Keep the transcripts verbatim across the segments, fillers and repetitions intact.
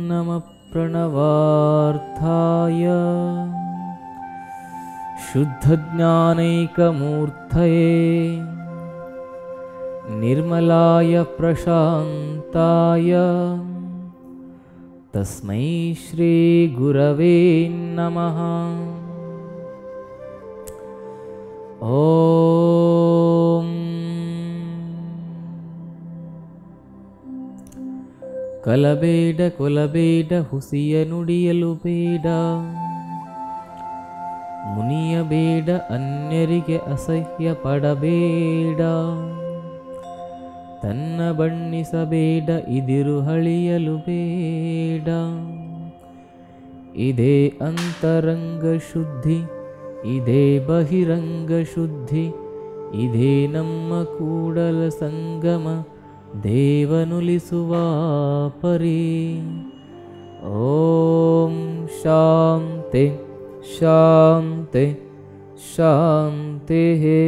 नमः प्रणवार्थाय शुद्धज्ञानैकमूर्तये निर्मलाय प्रशान्ताय तस्मै श्री गुरवे नमः। ओम ಕಲಬೇಡ ಕೊಲಬೇಡ ಹುಸಿಯ ನುಡಿಯಲು ಬೇಡ, ಮುನಿಯಬೇಡ ಅನ್ಯರಿಗೆ ಅಸಹ್ಯ ಪಡಬೇಡ, ತನ್ನ ಬಣ್ಣಿಸಬೇಡ ಇದಿರು ಹಳಿಯಲು ಬೇಡ, ಇದೇ ಅಂತರಂಗ ಶುದ್ಧಿ ಇದೇ ಬಹಿರಂಗ ಶುದ್ಧಿ, ಇದೇ ನಮ್ಮ ಕೂಡಲ ಸಂಗಮ ದೇವನುಲಿಸುವ ಪರಿ. ಓಂ ಶಾಂತಿ ಶಾಂತಿ ಶಾಂತಿ.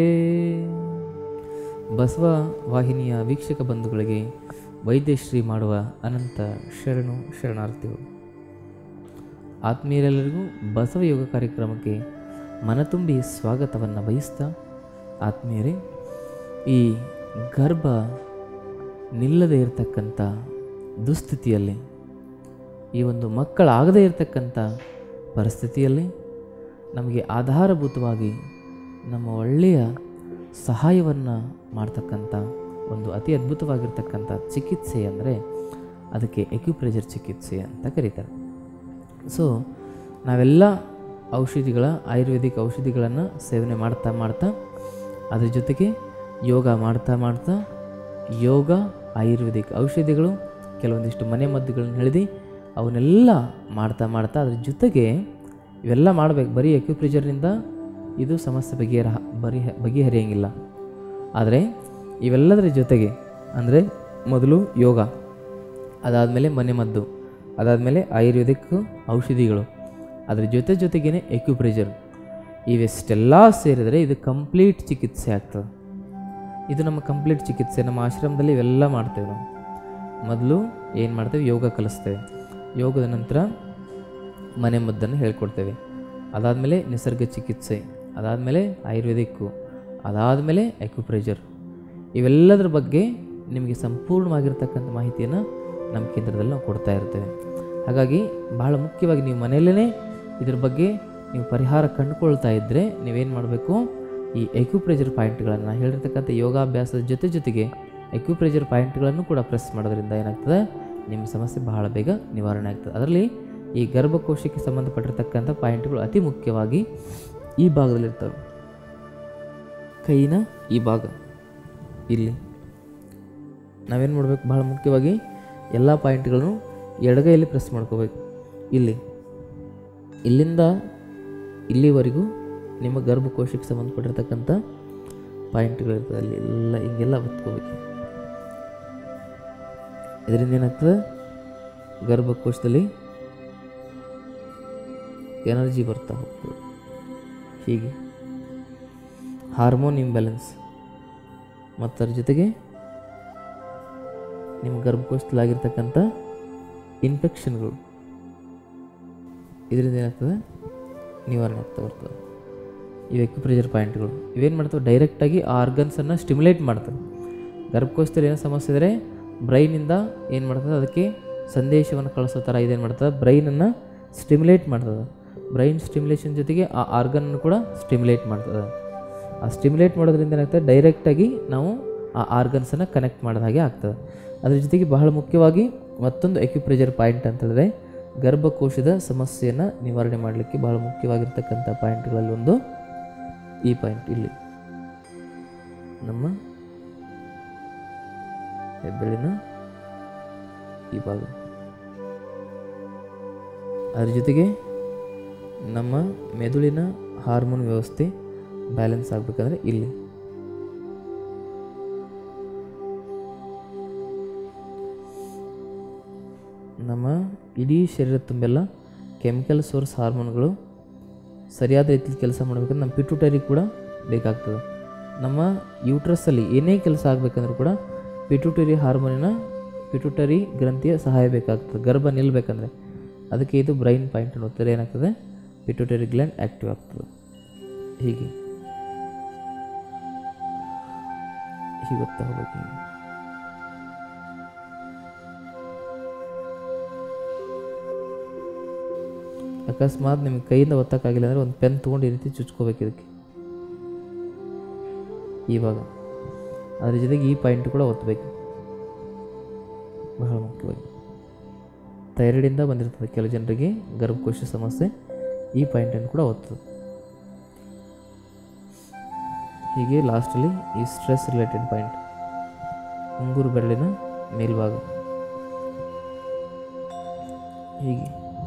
ಬಸವ ವಾಹಿನಿಯ ವೀಕ್ಷಕ ಬಂಧುಗಳಿಗೆ ವೈದ್ಯಶ್ರೀ ಮಾಡುವ ಅನಂತ ಶರಣು ಶರಣಾರ್ಥಿಗಳು. ಆತ್ಮೀಯರೆಲ್ಲರಿಗೂ ಬಸವ ಯೋಗ ಕಾರ್ಯಕ್ರಮಕ್ಕೆ ಮನತುಂಬಿ ಸ್ವಾಗತವನ್ನು ಬಯಸ್ತಾ, ಆತ್ಮೀಯರೇ, ಈ ಗರ್ಭ ನಿಲ್ಲದೇ ಇರತಕ್ಕಂಥ ದುಸ್ಥಿತಿಯಲ್ಲಿ, ಈ ಒಂದು ಮಕ್ಕಳಾಗದೇ ಇರತಕ್ಕಂಥ ಪರಿಸ್ಥಿತಿಯಲ್ಲಿ ನಮಗೆ ಆಧಾರಭೂತವಾಗಿ ನಮ್ಮ ಒಳ್ಳೆಯ ಸಹಾಯವನ್ನು ಮಾಡ್ತಕ್ಕಂಥ ಒಂದು ಅತಿ ಅದ್ಭುತವಾಗಿರ್ತಕ್ಕಂಥ ಚಿಕಿತ್ಸೆ ಅಂದರೆ ಅದಕ್ಕೆ ಎಕ್ಯುಪ್ರೆಷರ್ ಚಿಕಿತ್ಸೆ ಅಂತ ಕರೀತಾರೆ. ಸೊ ನಾವೆಲ್ಲ ಔಷಧಿಗಳ ಆಯುರ್ವೇದಿಕ್ ಔಷಧಿಗಳನ್ನು ಸೇವನೆ ಮಾಡ್ತಾ ಮಾಡ್ತಾ ಅದ್ರ ಜೊತೆಗೆ ಯೋಗ ಮಾಡ್ತಾ ಮಾಡ್ತಾ ಯೋಗ ಆಯುರ್ವೇದಿಕ್ ಔಷಧಿಗಳು ಕೆಲವೊಂದಿಷ್ಟು ಮನೆ ಮದ್ದುಗಳನ್ನ ಹೇಳಿದು ಅವನ್ನೆಲ್ಲ ಮಾಡ್ತಾ ಮಾಡ್ತಾ ಅದ್ರ ಜೊತೆಗೆ ಇವೆಲ್ಲ ಮಾಡಬೇಕು. ಬರೀ ಎಕ್ಯುಪ್ರೆಷರ್ನಿಂದ ಇದು ಸಮಸ್ಯೆ ಬಗೆಹರ ಬರಿ ಬಗೆಹರಿಯಂಗಿಲ್ಲ. ಆದರೆ ಇವೆಲ್ಲದರ ಜೊತೆಗೆ ಅಂದರೆ ಮೊದಲು ಯೋಗ, ಅದಾದಮೇಲೆ ಮನೆ ಮದ್ದು, ಅದಾದಮೇಲೆ ಆಯುರ್ವೇದಿಕ್ ಔಷಧಿಗಳು, ಅದರ ಜೊತೆ ಜೊತೆಗೇ ಎಕ್ಯುಪ್ರೆಷರ್, ಇವೆಷ್ಟೆಲ್ಲ ಸೇರಿದರೆ ಇದು ಕಂಪ್ಲೀಟ್ ಚಿಕಿತ್ಸೆ ಆಗ್ತದೆ. ಇದು ನಮ್ಮ ಕಂಪ್ಲೀಟ್ ಚಿಕಿತ್ಸೆ. ನಮ್ಮ ಆಶ್ರಮದಲ್ಲಿ ಇವೆಲ್ಲ ಮಾಡ್ತೇವೆ. ನಾವು ಮೊದಲು ಏನು ಮಾಡ್ತೇವೆ, ಯೋಗ ಕಲಿಸ್ತೇವೆ. ಯೋಗದ ನಂತರ ಮನೆ ಮದ್ದನ್ನು ಹೇಳ್ಕೊಡ್ತೇವೆ. ಅದಾದಮೇಲೆ ನಿಸರ್ಗ ಚಿಕಿತ್ಸೆ, ಅದಾದಮೇಲೆ ಆಯುರ್ವೇದಿಕ್ಕು, ಅದಾದಮೇಲೆ ಎಕ್ಯುಪ್ರೆಷರ್. ಇವೆಲ್ಲದರ ಬಗ್ಗೆ ನಿಮಗೆ ಸಂಪೂರ್ಣವಾಗಿರ್ತಕ್ಕಂಥ ಮಾಹಿತಿಯನ್ನು ನಮ್ಮ ಕೇಂದ್ರದಲ್ಲಿ ನಾವು ಕೊಡ್ತಾ ಇರ್ತೇವೆ. ಹಾಗಾಗಿ ಭಾಳ ಮುಖ್ಯವಾಗಿ ನೀವು ಮನೆಯಲ್ಲೇ ಇದ್ರ ಬಗ್ಗೆ ನೀವು ಪರಿಹಾರ ಕಂಡುಕೊಳ್ತಾ ಇದ್ದರೆ ನೀವೇನು ಮಾಡಬೇಕು, ಈ ಎಕ್ಯುಪ್ರೆಷರ್ ಪಾಯಿಂಟ್ಗಳನ್ನು ಹೇಳಿರ್ತಕ್ಕಂಥ ಯೋಗಾಭ್ಯಾಸದ ಜೊತೆ ಜೊತೆಗೆ ಎಕ್ಯುಪ್ರೆಷರ್ ಪಾಯಿಂಟ್ಗಳನ್ನು ಕೂಡ ಪ್ರೆಸ್ ಮಾಡೋದ್ರಿಂದ ಏನಾಗ್ತದೆ, ನಿಮ್ಮ ಸಮಸ್ಯೆ ಬಹಳ ಬೇಗ ನಿವಾರಣೆ ಆಗ್ತದೆ. ಅದರಲ್ಲಿ ಈ ಗರ್ಭಕೋಶಕ್ಕೆ ಸಂಬಂಧಪಟ್ಟಿರ್ತಕ್ಕಂಥ ಪಾಯಿಂಟ್ಗಳು ಅತಿ ಮುಖ್ಯವಾಗಿ ಈ ಭಾಗದಲ್ಲಿರ್ತವೆ. ಕೈನ ಈ ಭಾಗ ಇಲ್ಲಿ ನಾವೇನು ಮಾಡಬೇಕು, ಬಹಳ ಮುಖ್ಯವಾಗಿ ಎಲ್ಲ ಪಾಯಿಂಟ್ಗಳನ್ನು ಎಡಗೈಯಲ್ಲಿ ಪ್ರೆಸ್ ಮಾಡ್ಕೋಬೇಕು. ಇಲ್ಲಿ ಇಲ್ಲಿಂದ ಇಲ್ಲಿವರೆಗೂ ನಿಮ್ಮ ಗರ್ಭಕೋಶಕ್ಕೆ ಸಂಬಂಧಪಟ್ಟಿರ್ತಕ್ಕಂಥ ಪಾಯಿಂಟ್ಗಳಿರ್ತದೆ. ಅಲ್ಲಿ ಎಲ್ಲ ಹಿಂಗೆಲ್ಲ ಒತ್ಕೋಬೇಕು. ಇದರಿಂದ ಏನಾಗ್ತದೆ, ಗರ್ಭಕೋಶದಲ್ಲಿ ಎನರ್ಜಿ ಬರ್ತಾ ಹೋಗ್ತದೆ. ಹೀಗೆ ಹಾರ್ಮೋನ್ ಇಂಬ್ಯಾಲೆನ್ಸ್ ಮತ್ತು ಅದ್ರ ಜೊತೆಗೆ ನಿಮ್ಮ ಗರ್ಭಕೋಶದಲ್ಲಾಗಿರ್ತಕ್ಕಂಥ ಇನ್ಫೆಕ್ಷನ್ಗಳು, ಇದರಿಂದ ಏನಾಗ್ತದೆ, ನಿವಾರಣೆ ಆಗ್ತಾ ಬರ್ತದೆ. ಇವು ಎಕ್ಯುಪ್ರೆಷರ್ ಪಾಯಿಂಟ್ಗಳು ಇವೇನು ಮಾಡ್ತವೆ, ಡೈರೆಕ್ಟಾಗಿ ಆ ಆರ್ಗನ್ಸನ್ನು ಸ್ಟಿಮ್ಯುಲೇಟ್ ಮಾಡ್ತವೆ. ಗರ್ಭಕೋಶದಲ್ಲಿ ಏನೋ ಸಮಸ್ಯೆ ಇದ್ದರೆ ಬ್ರೈನಿಂದ ಏನು ಮಾಡ್ತದೆ, ಅದಕ್ಕೆ ಸಂದೇಶವನ್ನು ಕಳಿಸೋ ಥರ ಇದೇನು ಮಾಡ್ತದೆ, ಬ್ರೈನನ್ನು ಸ್ಟಿಮ್ಯುಲೇಟ್ ಮಾಡ್ತದೆ. ಬ್ರೈನ್ ಸ್ಟಿಮ್ಯುಲೇಷನ್ ಜೊತೆಗೆ ಆ ಆರ್ಗನನ್ನು ಕೂಡ ಸ್ಟಿಮ್ಯುಲೇಟ್ ಮಾಡ್ತದೆ. ಆ ಸ್ಟಿಮ್ಯುಲೇಟ್ ಮಾಡೋದ್ರಿಂದ ಏನಾಗ್ತದೆ, ಡೈರೆಕ್ಟಾಗಿ ನಾವು ಆ ಆರ್ಗನ್ಸನ್ನು ಕನೆಕ್ಟ್ ಮಾಡಿದ ಹಾಗೆ ಆಗ್ತದೆ. ಅದ್ರ ಜೊತೆಗೆ ಬಹಳ ಮುಖ್ಯವಾಗಿ ಮತ್ತೊಂದು ಎಕ್ಯುಪ್ರೆಷರ್ ಪಾಯಿಂಟ್ ಅಂತ ಹೇಳಿದ್ರೆ, ಗರ್ಭಕೋಶದ ಸಮಸ್ಯೆಯನ್ನು ನಿವಾರಣೆ ಮಾಡಲಿಕ್ಕೆ ಬಹಳ ಮುಖ್ಯವಾಗಿರ್ತಕ್ಕಂಥ ಪಾಯಿಂಟ್ಗಳಲ್ಲಿ ಒಂದು ಈ ಪಾಯಿಂಟ್. ಇಲ್ಲಿ ನಮ್ಮ ಹೆಬ್ಬೆಳಿನ ಈ ಭಾಗ, ಅದರ ಜೊತೆಗೆ ನಮ್ಮ ಮೆದುಳಿನ ಹಾರ್ಮೋನ್ ವ್ಯವಸ್ಥೆ ಬ್ಯಾಲೆನ್ಸ್ ಆಗಬೇಕಂದ್ರೆ ಇಲ್ಲಿ ನಮ್ಮ ಇಡೀ ಶರೀರ ತುಂಬೆಲ್ಲ ಕೆಮಿಕಲ್ ಸೋರ್ಸ್ ಹಾರ್ಮೋನ್ಗಳು ಸರಿಯಾದ ರೀತಿಯಲ್ಲಿ ಕೆಲಸ ಮಾಡಬೇಕಂದ್ರೆ ನಮ್ಮ ಪಿಟ್ಯೂಟರಿ ಕೂಡ ಬೇಕಾಗ್ತದೆ. ನಮ್ಮ ಯೂಟ್ರಸ್ಸಲ್ಲಿ ಏನೇ ಕೆಲಸ ಆಗಬೇಕಂದ್ರೂ ಕೂಡ ಪಿಟ್ಯೂಟರಿ ಹಾರ್ಮೋನಿನ ಪಿಟ್ಯೂಟರಿ ಗ್ರಂಥಿಯ ಸಹಾಯ ಬೇಕಾಗ್ತದೆ ಗರ್ಭ ನಿಲ್ಲಬೇಕಂದ್ರೆ. ಅದಕ್ಕೆ ಇದು ಬ್ರೈನ್ ಪಾಯಿಂಟ್ ಅನ್ನೋತ್ತರ ಏನಾಗ್ತದೆ, ಪಿಟ್ಯೂಟರಿ ಗ್ಲ್ಯಾಂಡ್ ಆ್ಯಕ್ಟಿವ್ ಆಗ್ತದೆ. ಹೀಗೆ ಹೀಗೆ ಗೊತ್ತಾ ಹೋಗ್ಬೇಕು. ಹೀಗೆ ಅಕಸ್ಮಾತ್ ನಿಮಗೆ ಕೈಯಿಂದ ಒತ್ತಕ್ಕಾಗಿಲ್ಲ ಅಂದರೆ ಒಂದು ಪೆನ್ ತೊಗೊಂಡು ಈ ರೀತಿ ಚುಚ್ಕೋಬೇಕು ಇದಕ್ಕೆ ಇವಾಗ. ಅದ್ರ ಜೊತೆಗೆ ಈ ಪಾಯಿಂಟ್ ಕೂಡ ಒತ್ತಬೇಕು, ಬಹಳ ಮುಖ್ಯವಾಗಿ. ಥೈರಾಯ್ಡಿಂದ ಬಂದಿರ್ತದೆ ಕೆಲವು ಜನರಿಗೆ ಗರ್ಭಕೋಶ ಸಮಸ್ಯೆ, ಈ ಪಾಯಿಂಟನ್ನು ಕೂಡ ಒತ್ತದು. ಹೀಗೆ ಲಾಸ್ಟಲ್ಲಿ ಈ ಸ್ಟ್ರೆಸ್ ರಿಲೇಟೆಡ್ ಪಾಯಿಂಟ್ ಉಂಗುರು ಬೆರಳಿನ ಮೇಲ್ಭಾಗ. ಹೀಗೆ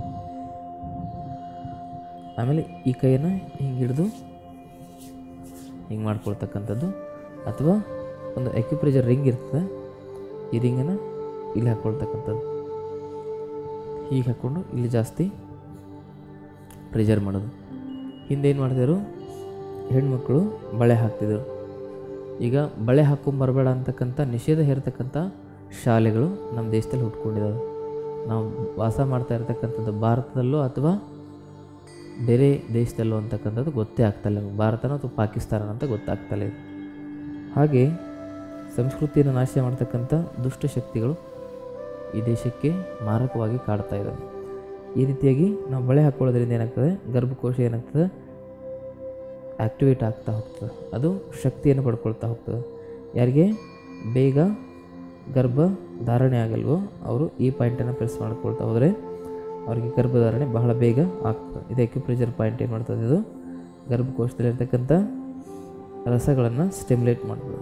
ಆಮೇಲೆ ಈ ಕೈಯನ್ನು ಹಿಂಗೆ ಹಿಡಿದು ಹಿಂಗೆ ಮಾಡ್ಕೊಳ್ತಕ್ಕಂಥದ್ದು, ಅಥವಾ ಒಂದು ಅಕ್ಯುಪ್ರೆಷರ್ ರಿಂಗ್ ಇರ್ತದೆ, ಈ ರಿಂಗನ್ನು ಇಲ್ಲಿ ಹಾಕ್ಕೊಳ್ತಕ್ಕಂಥದ್ದು. ಹೀಗೆ ಹಾಕ್ಕೊಂಡು ಇಲ್ಲಿ ಜಾಸ್ತಿ ಪ್ರೆಷರ್ ಮಾಡೋದು. ಹಿಂದೆ ಏನು ಮಾಡ್ತಿದ್ರು, ಹೆಣ್ಮಕ್ಳು ಬಳೆ ಹಾಕ್ತಿದ್ರು. ಈಗ ಬಳೆ ಹಾಕ್ಕೊಂಬರಬೇಡ ಅಂತಕ್ಕಂಥ ನಿಷೇಧ ಹೇರ್ತಕ್ಕಂಥ ಶಾಲೆಗಳು ನಮ್ಮ ದೇಶದಲ್ಲಿ ಹುಟ್ಕೊಂಡಿದ್ದಾವೆ. ನಾವು ವಾಸ ಮಾಡ್ತಾ ಇರ್ತಕ್ಕಂಥದ್ದು ಭಾರತದಲ್ಲೋ ಅಥವಾ ಬೇರೆ ದೇಶದಲ್ಲೋ ಅಂತಕ್ಕಂಥದ್ದು ಗೊತ್ತೇ ಆಗ್ತಾಯಿಲ್ಲ. ಭಾರತನೋ ಅಥವಾ ಪಾಕಿಸ್ತಾನ ಅಂತ ಗೊತ್ತಾಗ್ತಲ್ಲ ಇದು. ಹಾಗೆ ಸಂಸ್ಕೃತಿಯನ್ನು ನಾಶ ಮಾಡ್ತಕ್ಕಂಥ ದುಷ್ಟಶಕ್ತಿಗಳು ಈ ದೇಶಕ್ಕೆ ಮಾರಕವಾಗಿ ಕಾಡ್ತಾ ಇದ್ದಾವೆ. ಈ ರೀತಿಯಾಗಿ ನಾವು ಬಳೆ ಹಾಕ್ಕೊಳ್ಳೋದ್ರಿಂದ ಏನಾಗ್ತದೆ, ಗರ್ಭಕೋಶ ಏನಾಗ್ತದೆ, ಆ್ಯಕ್ಟಿವೇಟ್ ಆಗ್ತಾ ಹೋಗ್ತದೆ, ಅದು ಶಕ್ತಿಯನ್ನು ಪಡ್ಕೊಳ್ತಾ ಹೋಗ್ತದೆ. ಯಾರಿಗೆ ಬೇಗ ಗರ್ಭ ಧಾರಣೆ ಆಗಲ್ವೋ ಅವರು ಈ ಪಾಯಿಂಟನ್ನು ಪ್ರೆಸ್ ಮಾಡ್ಕೊಳ್ತಾ ಹೋದರೆ ಅವರಿಗೆ ಗರ್ಭಧಾರಣೆ ಬಹಳ ಬೇಗ ಆಗ್ತದೆ. ಇದು ಅಕ್ಯುಪ್ರೆಷರ್ ಪಾಯಿಂಟ್ ಏನು ಮಾಡ್ತದೆ, ಇದು ಗರ್ಭಕೋಶದಲ್ಲಿರ್ತಕ್ಕಂಥ ರಸಗಳನ್ನು ಸ್ಟಿಮ್ಯುಲೇಟ್ ಮಾಡ್ತದೆ.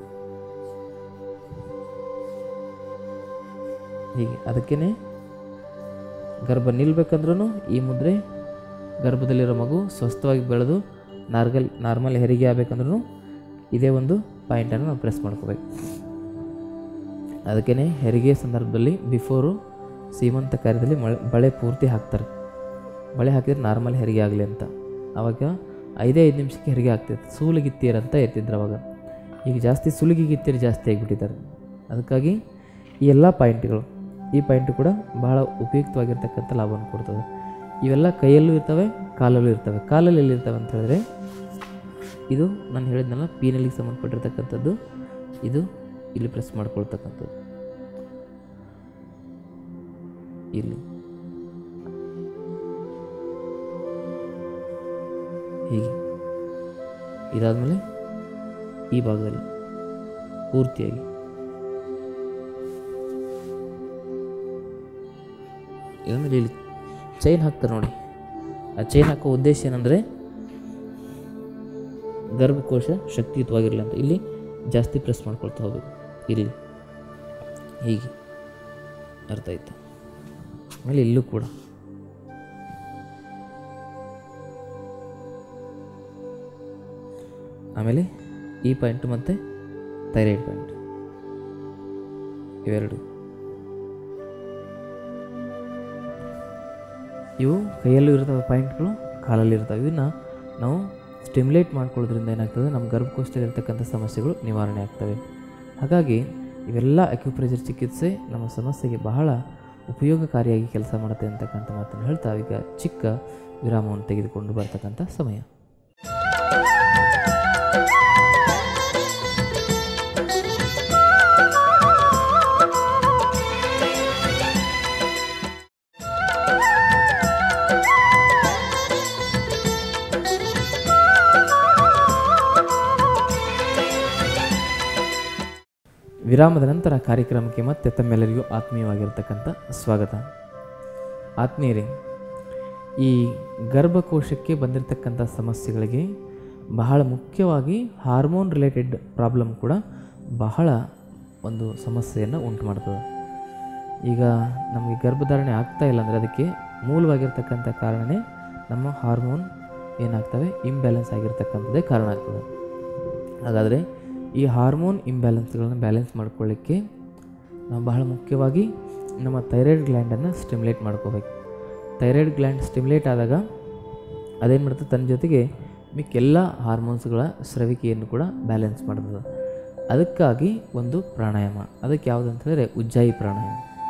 ಹೀಗೆ ಅದಕ್ಕೇ ಗರ್ಭ ನಿಲ್ಲಬೇಕಂದ್ರೂ ಈ ಮುದ್ರೆ, ಗರ್ಭದಲ್ಲಿರೋ ಮಗು ಸ್ವಸ್ಥವಾಗಿ ಬೆಳೆದು ನಾರ್ಗಲ್ ನಾರ್ಮಲ್ ಹೆರಿಗೆ ಆಗಬೇಕಂದ್ರೂ ಇದೇ ಒಂದು ಪಾಯಿಂಟನ್ನು ನಾವು ಪ್ರೆಸ್ ಮಾಡ್ಕೋಬೇಕು. ಅದಕ್ಕೇ ಹೆರಿಗೆ ಸಂದರ್ಭದಲ್ಲಿ ಬಿಫೋರು ಸೀಮಂತ ಕಾರ್ಯದಲ್ಲಿ ಮಳೆ ಬಳೆ ಪೂರ್ತಿ ಹಾಕ್ತಾರೆ. ಬಳೆ ಹಾಕಿದ್ರೆ ನಾರ್ಮಲ್ ಹೆರಿಗೆ ಆಗಲಿ ಅಂತ. ಆವಾಗ ಐದೇ ಐದು ನಿಮಿಷಕ್ಕೆ ಹೆರಿಗೆ ಆಗ್ತಿತ್ತು. ಸೂಲಿಗಿತ್ತೀರ ಅಂತ ಇರ್ತಿದ್ರು ಅವಾಗ. ಈಗ ಜಾಸ್ತಿ ಸುಲಿಗಿಗಿತ್ತೀರು ಜಾಸ್ತಿ ಆಗಿಬಿಟ್ಟಿದ್ದಾರೆ. ಅದಕ್ಕಾಗಿ ಈ ಎಲ್ಲ ಪಾಯಿಂಟ್ಗಳು, ಈ ಪಾಯಿಂಟು ಕೂಡ ಬಹಳ ಉಪಯುಕ್ತವಾಗಿರ್ತಕ್ಕಂಥ ಲಾಭವನ್ನು ಕೊಡ್ತದೆ. ಇವೆಲ್ಲ ಕೈಯಲ್ಲೂ ಇರ್ತವೆ, ಕಾಲಲ್ಲೂ ಇರ್ತವೆ. ಕಾಲಲ್ಲಿ ಎಲ್ಲಿರ್ತವೆ ಅಂತ ಹೇಳಿದ್ರೆ, ಇದು ನಾನು ಹೇಳಿದ್ನಲ್ಲ ಪೀನಲ್ಲಿಗೆ ಸಂಬಂಧಪಟ್ಟಿರ್ತಕ್ಕಂಥದ್ದು, ಇದು ಇಲ್ಲಿ ಪ್ರೆಸ್ ಮಾಡ್ಕೊಳ್ತಕ್ಕಂಥದ್ದು ಇಲ್ಲಿ. ಹೀಗೆ ಇದಾದಮೇಲೆ ಈ ಭಾಗದಲ್ಲಿ ಪೂರ್ತಿಯಾಗಿ ಇದಂದ್ರೆ ಇಲ್ಲಿ ಚೈನ್ ಹಾಕ್ತಾರೆ ನೋಡಿ. ಆ ಚೈನ್ ಹಾಕೋ ಉದ್ದೇಶ ಏನಂದರೆ ಗರ್ಭಕೋಶ ಶಕ್ತಿಯುತವಾಗಿರಲಿ ಅಂತ. ಇಲ್ಲಿ ಜಾಸ್ತಿ ಪ್ರೆಸ್ ಮಾಡ್ಕೊಳ್ತಾ ಹೋಗ್ಬೇಕು, ಇಲ್ಲಿ ಹೀಗೆ. ಅರ್ಥ ಆಯ್ತು? ಆಮೇಲೆ ಇಲ್ಲೂ ಕೂಡ ಆಮೇಲೆ ಈ ಪಾಯಿಂಟು ಮತ್ತು ಥೈರಾಯ್ಡ್ ಪಾಯಿಂಟ್ ಇವೆರಡು, ಇವು ಕೈಯಲ್ಲೂ ಇರ್ತವೆ ಪಾಯಿಂಟ್ಗಳು, ಕಾಲಲ್ಲಿ ಇರ್ತವೆ. ಇವನ್ನ ನಾವು ಸ್ಟಿಮ್ಯುಲೇಟ್ ಮಾಡ್ಕೊಳ್ಳೋದ್ರಿಂದ ಏನಾಗ್ತದೆ, ನಮ್ಮ ಗರ್ಭಕೋಶದಲ್ಲಿರ್ತಕ್ಕಂಥ ಸಮಸ್ಯೆಗಳು ನಿವಾರಣೆ ಆಗ್ತವೆ. ಹಾಗಾಗಿ ಇವೆಲ್ಲ ಅಕ್ಯುಪ್ರೆಷರ್ ಚಿಕಿತ್ಸೆ ನಮ್ಮ ಸಮಸ್ಯೆಗೆ ಬಹಳ ಉಪಯೋಗಕಾರಿಯಾಗಿ ಕೆಲಸ ಮಾಡುತ್ತೆ ಅಂತಕ್ಕಂಥ ಮಾತನ್ನು ಹೇಳ್ತಾ ಈಗ ಚಿಕ್ಕ ವಿರಾಮವನ್ನು ತೆಗೆದುಕೊಂಡು ಬರ್ತಕ್ಕಂಥ ಸಮಯ. ವಿರಾಮದ ನಂತರ ಕಾರ್ಯಕ್ರಮಕ್ಕೆ ಮತ್ತೆ ತಮ್ಮೆಲ್ಲರಿಗೂ ಆತ್ಮೀಯವಾಗಿರ್ತಕ್ಕಂಥ ಸ್ವಾಗತ. ಆತ್ಮೀಯರೇ, ಈ ಗರ್ಭಕೋಶಕ್ಕೆ ಬಂದಿರತಕ್ಕಂಥ ಸಮಸ್ಯೆಗಳಿಗೆ ಬಹಳ ಮುಖ್ಯವಾಗಿ ಹಾರ್ಮೋನ್ ರಿಲೇಟೆಡ್ ಪ್ರಾಬ್ಲಮ್ ಕೂಡ ಬಹಳ ಒಂದು ಸಮಸ್ಯೆಯನ್ನು ಉಂಟು ಮಾಡ್ತದೆ. ಈಗ ನಮಗೆ ಗರ್ಭಧಾರಣೆ ಆಗ್ತಾ ಇಲ್ಲ ಅಂದರೆ ಅದಕ್ಕೆ ಮೂಲವಾಗಿರ್ತಕ್ಕಂಥ ಕಾರಣವೇ ನಮ್ಮ ಹಾರ್ಮೋನ್ ಏನಾಗ್ತವೆ, ಇಂಬ್ಯಾಲೆನ್ಸ್ ಆಗಿರ್ತಕ್ಕಂಥದ್ದೇ ಕಾರಣ ಆಗ್ತದೆ. ಹಾಗಾದರೆ ಈ ಹಾರ್ಮೋನ್ ಇಂಬ್ಯಾಲೆನ್ಸ್ಗಳನ್ನು ಬ್ಯಾಲೆನ್ಸ್ ಮಾಡ್ಕೊಳ್ಳಿಕ್ಕೆ ನಾವು ಬಹಳ ಮುಖ್ಯವಾಗಿ ನಮ್ಮ ಥೈರಾಯ್ಡ್ ಗ್ಲ್ಯಾಂಡನ್ನು ಸ್ಟಿಮ್ಯುಲೇಟ್ ಮಾಡ್ಕೋಬೇಕು. ಥೈರಾಯ್ಡ್ ಗ್ಲ್ಯಾಂಡ್ ಸ್ಟಿಮ್ಯುಲೇಟ್ ಆದಾಗ ಅದೇನು ಮಾಡ್ತದೆ, ತನ್ನ ಜೊತೆಗೆ ಮಿಕ್ಕೆಲ್ಲ ಹಾರ್ಮೋನ್ಸ್ಗಳ ಸ್ರವಿಕೆಯನ್ನು ಕೂಡ ಬ್ಯಾಲೆನ್ಸ್ ಮಾಡ್ತದೆ. ಅದಕ್ಕಾಗಿ ಒಂದು ಪ್ರಾಣಾಯಾಮ, ಅದಕ್ಕೆ ಯಾವುದು ಅಂತ ಹೇಳಿದ್ರೆ ಉಜ್ಜಾಯಿ ಪ್ರಾಣಾಯಾಮ.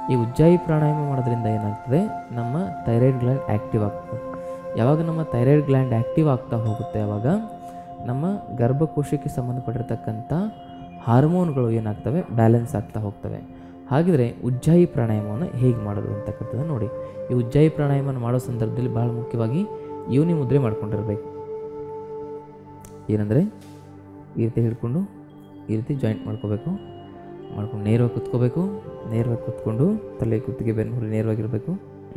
ಈ ಉಜ್ಜಾಯಿ ಪ್ರಾಣಾಯಾಮ ಮಾಡೋದ್ರಿಂದ ಏನಾಗ್ತದೆ, ನಮ್ಮ ಥೈರಾಯ್ಡ್ ಗ್ಲ್ಯಾಂಡ್ ಆ್ಯಕ್ಟಿವ್ ಆಗ್ತದೆ. ಯಾವಾಗ ನಮ್ಮ ಥೈರಾಯ್ಡ್ ಗ್ಲ್ಯಾಂಡ್ ಆ್ಯಕ್ಟಿವ್ ಆಗ್ತಾ ಹೋಗುತ್ತೆ, ಆವಾಗ ನಮ್ಮ ಗರ್ಭಕೋಶಕ್ಕೆ ಸಂಬಂಧಪಟ್ಟಿರ್ತಕ್ಕಂಥ ಹಾರ್ಮೋನ್ಗಳು ಏನಾಗ್ತವೆ, ಬ್ಯಾಲೆನ್ಸ್ ಆಗ್ತಾ ಹೋಗ್ತವೆ. ಹಾಗಿದ್ರೆ ಉಜ್ಜಾಯಿ ಪ್ರಾಣಾಯಾಮವನ್ನು ಹೇಗೆ ಮಾಡೋದು ಅಂತಕ್ಕಂಥದ್ದು ನೋಡಿ. ಈ ಉಜ್ಜಾಯಿ ಪ್ರಾಣಾಯಾಮವನ್ನು ಮಾಡೋ ಸಂದರ್ಭದಲ್ಲಿ ಭಾಳ ಮುಖ್ಯವಾಗಿ ಯೋನಿ ಮುದ್ರೆ ಮಾಡ್ಕೊಂಡಿರ್ಬೇಕು. ಏನಂದರೆ ಈ ರೀತಿ ಹಿಡ್ಕೊಂಡು ಈ ರೀತಿ ಜಾಯಿಂಟ್ ಮಾಡ್ಕೋಬೇಕು. ಮಾಡ್ಕೊಂಡು ನೇರವಾಗಿ ಕುತ್ಕೋಬೇಕು. ನೇರವಾಗಿ ಕುತ್ಕೊಂಡು ತಲೆ ಕುತ್ತಿಗೆ ಬೆನ್ನು ನೇರವಾಗಿರಬೇಕು.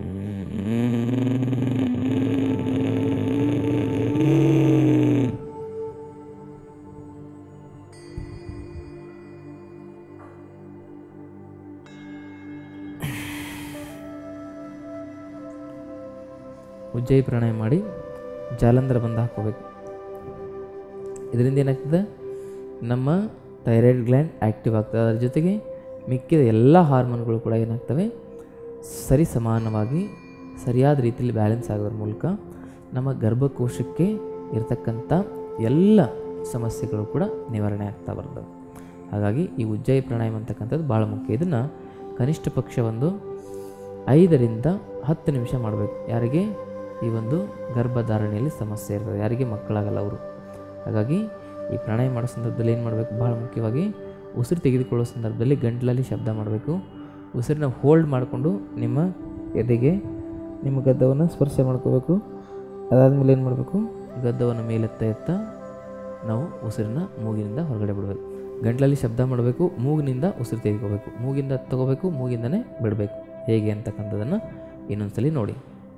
ಉಜ್ಜಾಯಿ ಪ್ರಾಣಾಯಾಮ ಮಾಡಿ ಜಾಲಂಧರ ಬಂದು ಹಾಕೋಬೇಕು. ಇದರಿಂದ ಏನಾಗ್ತದೆ, ನಮ್ಮ ಥೈರಾಯ್ಡ್ ಗ್ಲ್ಯಾಂಡ್ ಆ್ಯಕ್ಟಿವ್ ಆಗ್ತದೆ. ಅದರ ಜೊತೆಗೆ ಮಿಕ್ಕಿದ ಎಲ್ಲ ಹಾರ್ಮೋನ್ಗಳು ಕೂಡ ಏನಾಗ್ತವೆ, ಸರಿ ಸಮಾನವಾಗಿ ಸರಿಯಾದ ರೀತಿಯಲ್ಲಿ ಬ್ಯಾಲೆನ್ಸ್ ಆಗೋದ್ರ ಮೂಲಕ ನಮ್ಮ ಗರ್ಭಕೋಶಕ್ಕೆ ಇರತಕ್ಕಂಥ ಎಲ್ಲ ಸಮಸ್ಯೆಗಳು ಕೂಡ ನಿವಾರಣೆ ಆಗ್ತಾ ಬರ್ತವೆ. ಹಾಗಾಗಿ ಈ ಉಜ್ಜಾಯಿ ಪ್ರಾಣಾಯಾಮ ಅಂತಕ್ಕಂಥದ್ದು ಭಾಳ ಮುಖ್ಯ. ಇದನ್ನು ಕನಿಷ್ಠ ಪಕ್ಷ ಒಂದು ಐದರಿಂದ ಹತ್ತು ನಿಮಿಷ ಮಾಡಬೇಕು. ಯಾರಿಗೆ ಈ ಒಂದು ಗರ್ಭಧಾರಣೆಯಲ್ಲಿ ಸಮಸ್ಯೆ ಇರ್ತದೆ, ಯಾರಿಗೆ ಮಕ್ಕಳಾಗಲ್ಲ ಅವರು. ಹಾಗಾಗಿ ಈ ಪ್ರಾಣಾಯಾಮ ಮಾಡೋ ಸಂದರ್ಭದಲ್ಲಿ ಏನು ಮಾಡಬೇಕು, ಭಾಳ ಮುಖ್ಯವಾಗಿ ಉಸಿರು ತೆಗೆದುಕೊಳ್ಳೋ ಸಂದರ್ಭದಲ್ಲಿ ಗಂಟಲಲ್ಲಿ ಶಬ್ದ ಮಾಡಬೇಕು. ಉಸಿರನ್ನ ಹೋಲ್ಡ್ ಮಾಡಿಕೊಂಡು ನಿಮ್ಮ ಎದೆಗೆ ನಿಮ್ಮ ಗದ್ದವನ್ನು ಸ್ಪರ್ಶ ಮಾಡ್ಕೋಬೇಕು. ಅದಾದಮೇಲೆ ಏನು ಮಾಡಬೇಕು, ಗದ್ದವನ್ನು ಮೇಲೆತ್ತ ಎತ್ತ ನಾವು ಉಸಿರನ್ನ ಮೂಗಿನಿಂದ ಹೊರಗಡೆ ಬಿಡಬೇಕು. ಗಂಟಲಲ್ಲಿ ಶಬ್ದ ಮಾಡಬೇಕು, ಮೂಗಿನಿಂದ ಉಸಿರು ತೆಗೆದುಕೋಬೇಕು, ಮೂಗಿಂದ ತಗೋಬೇಕು, ಮೂಗಿಂದನೇ ಬಿಡಬೇಕು. ಹೇಗೆ ಅಂತಕ್ಕಂಥದ್ದನ್ನು ಇನ್ನೊಂದ್ಸಲಿ ನೋಡಿ.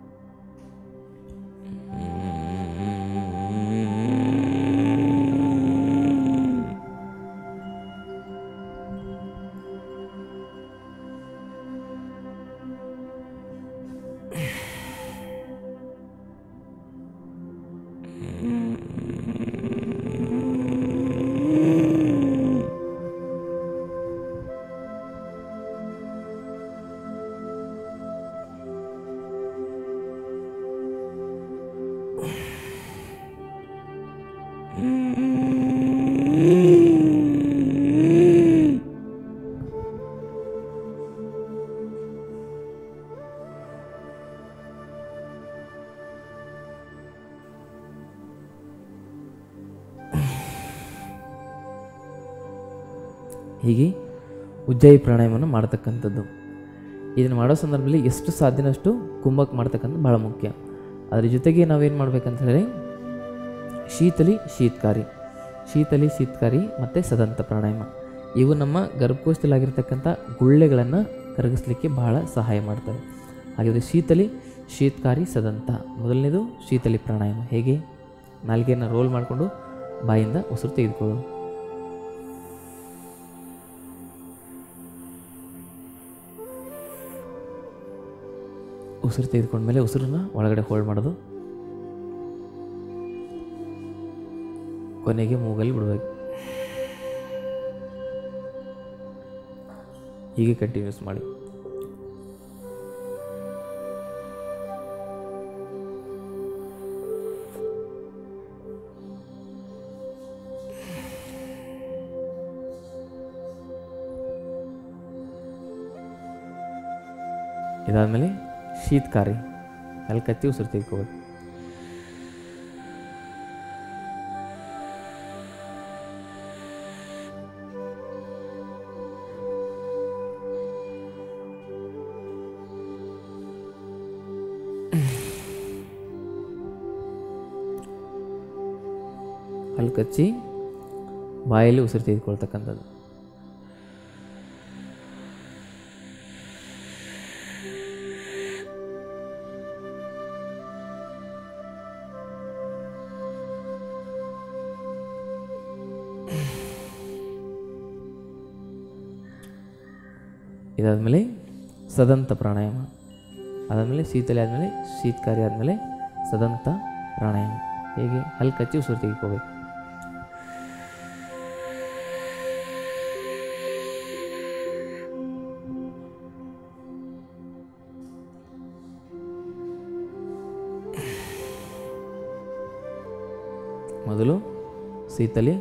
ಹೀಗೆ ಉಜ್ಜಾಯಿ ಪ್ರಾಣಾಯಾಮವನ್ನು ಮಾಡ್ತಕ್ಕಂಥದ್ದು. ಇದನ್ನು ಮಾಡೋ ಸಂದರ್ಭದಲ್ಲಿ ಎಷ್ಟು ಸಾಧ್ಯನಷ್ಟು ಕುಂಭಕ್ಕೆ ಮಾಡ್ತಕ್ಕಂಥದ್ದು ಭಾಳ ಮುಖ್ಯ. ಅದರ ಜೊತೆಗೆ ನಾವೇನು ಮಾಡ್ಬೇಕಂತ ಹೇಳಿ, ಶೀತಲಿ ಶೀತಕಾರಿ ಶೀತಲಿ ಶೀತಕಾರಿ ಮತ್ತು ಸದಂತ ಪ್ರಾಣಾಯಾಮ, ಇವು ನಮ್ಮ ಗರ್ಭಕೋಶದಲ್ಲಾಗಿರ್ತಕ್ಕಂಥ ಗುಳ್ಳೆಗಳನ್ನು ಕರಗಿಸ್ಲಿಕ್ಕೆ ಬಹಳ ಸಹಾಯ ಮಾಡ್ತವೆ. ಹಾಗಿದ್ರೆ ಶೀತಲಿ ಶೀತಕಾರಿ ಸದಂತ. ಮೊದಲನೇದು ಶೀತಲಿ ಪ್ರಾಣಾಯಾಮ. ಹೇಗೆ, ನಾಲ್ಗೆಯನ್ನು ರೋಲ್ ಮಾಡಿಕೊಂಡು ಬಾಯಿಂದ ಉಸಿರು ತೆಗೆದುಕೊಳ್ಳೋದು. ಉಸಿರು ತೆಗೆದುಕೊಂಡ್ಮೇಲೆ ಉಸಿರನ್ನ ಒಳಗಡೆ ಹೋಲ್ಡ್ ಮಾಡೋದು. ಕೊನೆಗೆ ಮೂಗಲ್ಲಿ ಬಿಡಬೇಕು. ಹೀಗೆ ಕಂಟಿನ್ಯೂಸ್ ಮಾಡಿ. ಇದಾದಮೇಲೆ ಶೀತಕಾರಿ, ಅಲ್ಲಿ ಕತ್ತಿ ಉಸಿರು ತೆಗೆದುಕೋಬೇಕು. ಅಲ್ಲಿ ಕಚ್ಚಿ ಬಾಯಲ್ಲಿ ಉಸಿರು ತೆಗೆದುಕೊಳ್ತಕ್ಕಂಥದ್ದು. ಇದಾದಮೇಲೆ ಸದಂತ ಪ್ರಾಣಾಯಾಮ. ಅದಾದಮೇಲೆ ಶೀತಲಿ ಆದಮೇಲೆ ಶೀತಕಾರಿ ಆದಮೇಲೆ ಸದಂತ ಪ್ರಾಣಾಯಾಮ. ಹೇಗೆ, ಹಲ್ಲು ಕಚ್ಚಿ ಉಸಿರು ತೆಗೆದುಕೋಬೇಕು. ಮೊದಲು ಶೀತಲಿ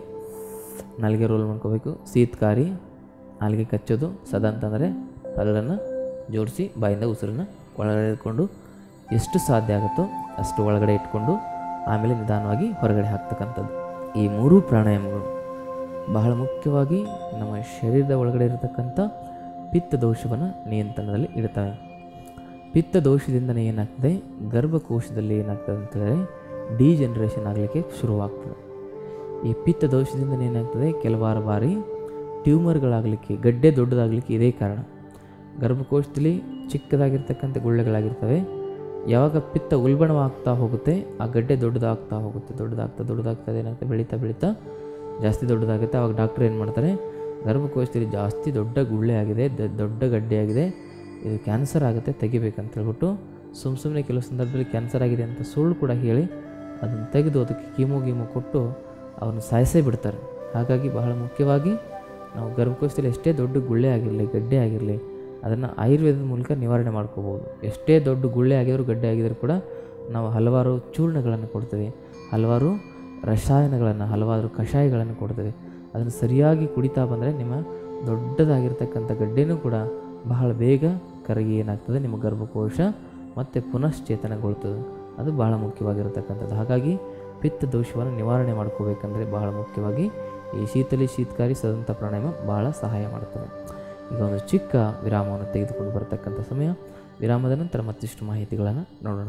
ನಾಲಿಗೆ ರೋಲ್ ಮಾಡ್ಕೋಬೇಕು. ಶೀತಕಾರಿ ನಾಲಿಗೆ ಕಚ್ಚೋದು. ಸದಂತ ಅಂದರೆ ಹಲ್ಲನ್ನು ಜೋಡಿಸಿ ಬಾಯಿಂದ ಉಸಿರನ್ನು ಒಳಗಡೆ ಇಟ್ಕೊಂಡು ಎಷ್ಟು ಸಾಧ್ಯ ಆಗುತ್ತೋ ಅಷ್ಟು ಒಳಗಡೆ ಇಟ್ಕೊಂಡು ಆಮೇಲೆ ನಿಧಾನವಾಗಿ ಹೊರಗಡೆ ಹಾಕ್ತಕ್ಕಂಥದ್ದು. ಈ ಮೂರೂ ಪ್ರಾಣಾಯಾಮಗಳು ಬಹಳ ಮುಖ್ಯವಾಗಿ ನಮ್ಮ ಶರೀರದ ಒಳಗಡೆ ಇರತಕ್ಕಂಥ ಪಿತ್ತ ದೋಷವನ್ನು ನಿಯಂತ್ರಣದಲ್ಲಿ ಇಡ್ತವೆ. ಪಿತ್ತ ದೋಷದಿಂದನೇ ಏನಾಗ್ತದೆ, ಗರ್ಭಕೋಶದಲ್ಲಿ ಏನಾಗ್ತದೆ ಅಂತೇಳಿದ್ರೆ ಡಿಜನರೇಷನ್ ಆಗಲಿಕ್ಕೆ ಶುರುವಾಗ್ತದೆ. ಈ ಪಿತ್ತ ದೋಷದಿಂದ ಏನಾಗ್ತದೆ, ಕೆಲವಾರು ಬಾರಿ ಟ್ಯೂಮರ್ಗಳಾಗಲಿಕ್ಕೆ, ಗಡ್ಡೆ ದೊಡ್ಡದಾಗಲಿಕ್ಕೆ ಇದೇ ಕಾರಣ. ಗರ್ಭಕೋಶದಲ್ಲಿ ಚಿಕ್ಕದಾಗಿರ್ತಕ್ಕಂಥ ಗುಳ್ಳೆಗಳಾಗಿರ್ತವೆ. ಯಾವಾಗ ಪಿತ್ತ ಉಲ್ಬಣವಾಗ್ತಾ ಹೋಗುತ್ತೆ ಆ ಗಡ್ಡೆ ದೊಡ್ಡದಾಗ್ತಾ ಹೋಗುತ್ತೆ, ದೊಡ್ಡದಾಗ್ತಾ ದೊಡ್ಡದಾಗ್ತದೆ ಏನಾಗ್ತದೆ, ಬೆಳೀತಾ ಬೆಳೀತಾ ಜಾಸ್ತಿ ದೊಡ್ಡದಾಗುತ್ತೆ. ಆವಾಗ ಡಾಕ್ಟ್ರ್ ಏನು ಮಾಡ್ತಾರೆ, ಗರ್ಭಕೋಶದಲ್ಲಿ ಜಾಸ್ತಿ ದೊಡ್ಡ ಗುಳ್ಳೆ ಆಗಿದೆ, ದೊಡ್ಡ ಗಡ್ಡೆ ಆಗಿದೆ, ಇದು ಕ್ಯಾನ್ಸರ್ ಆಗುತ್ತೆ, ತೆಗಿಬೇಕಂತ ಹೇಳ್ಬಿಟ್ಟು ಸುಮ್ಮ ಸುಮ್ಮನೆ ಕೆಲವು ಸಂದರ್ಭದಲ್ಲಿ ಕ್ಯಾನ್ಸರ್ ಆಗಿದೆ ಅಂತ ಸುಳ್ಳು ಕೂಡ ಹೇಳಿ ಅದನ್ನು ತೆಗೆದು ಅದಕ್ಕೆ ಕೀಮೋ ಗೀಮೋ ಕೊಟ್ಟು ಅವನು ಸಾಯಿಸೇ ಬಿಡ್ತಾರೆ. ಹಾಗಾಗಿ ಬಹಳ ಮುಖ್ಯವಾಗಿ ನಾವು ಗರ್ಭಕೋಶದಲ್ಲಿ ಎಷ್ಟೇ ದೊಡ್ಡ ಗುಳ್ಳೆ ಆಗಿರಲಿ, ಗಡ್ಡೆ ಆಗಿರಲಿ, ಅದನ್ನು ಆಯುರ್ವೇದದ ಮೂಲಕ ನಿವಾರಣೆ ಮಾಡ್ಕೋಬೋದು. ಎಷ್ಟೇ ದೊಡ್ಡ ಗುಳ್ಳೆ ಆಗಿದ್ರು, ಗಡ್ಡೆ ಆಗಿದ್ರು ಕೂಡ ನಾವು ಹಲವಾರು ಚೂರ್ಣಗಳನ್ನು ಕೊಡ್ತೇವೆ, ಹಲವಾರು ರಸಾಯನಗಳನ್ನು, ಹಲವಾರು ಕಷಾಯಗಳನ್ನು ಕೊಡ್ತೇವೆ. ಅದನ್ನು ಸರಿಯಾಗಿ ಕುಡಿತಾ ಬಂದರೆ ನಿಮ್ಮ ದೊಡ್ಡದಾಗಿರ್ತಕ್ಕಂಥ ಗಡ್ಡೆನೂ ಕೂಡ ಬಹಳ ಬೇಗ ಕರಗಿ ಏನಾಗ್ತದೆ, ನಿಮ್ಮ ಗರ್ಭಕೋಶ ಮತ್ತು ಪುನಶ್ಚೇತನಗೊಳ್ತದೆ. ಅದು ಬಹಳ ಮುಖ್ಯವಾಗಿರತಕ್ಕಂಥದ್ದು. ಹಾಗಾಗಿ ಪಿತ್ತ ದೋಷವನ್ನು ನಿವಾರಣೆ ಮಾಡ್ಕೋಬೇಕಂದ್ರೆ ಬಹಳ ಮುಖ್ಯವಾಗಿ ಈ ಶೀತಲಿ ಶೀತಕಾರಿ ಸದಂತ ಪ್ರಾಣಾಯಾಮ ಬಹಳ ಸಹಾಯ ಮಾಡ್ತದೆ. ಈಗ ಒಂದು ಚಿಕ್ಕ ವಿರಾಮವನ್ನು ತೆಗೆದುಕೊಂಡು ಬರತಕ್ಕಂಥ ಸಮಯ. ವಿರಾಮದ ನಂತರ ಮತ್ತಿಷ್ಟು ಮಾಹಿತಿಗಳನ್ನು ನೋಡೋಣ.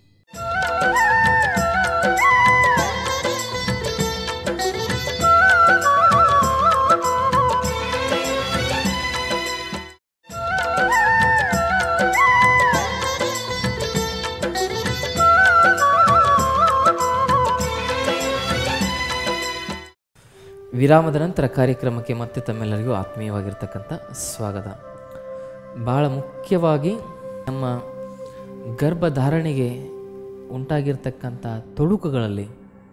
ವಿರಾಮದ ನಂತರ ಕಾರ್ಯಕ್ರಮಕ್ಕೆ ಮತ್ತೆ ತಮ್ಮೆಲ್ಲರಿಗೂ ಆತ್ಮೀಯವಾಗಿರ್ತಕ್ಕಂಥ ಸ್ವಾಗತ. ಭಾಳ ಮುಖ್ಯವಾಗಿ ನಮ್ಮ ಗರ್ಭಧಾರಣೆಗೆ ಉಂಟಾಗಿರ್ತಕ್ಕಂಥ ತೊಡಕುಗಳಲ್ಲಿ